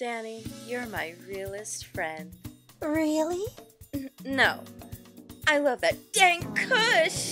Dani, you're my realest friend. Really? No. I love that dang cush!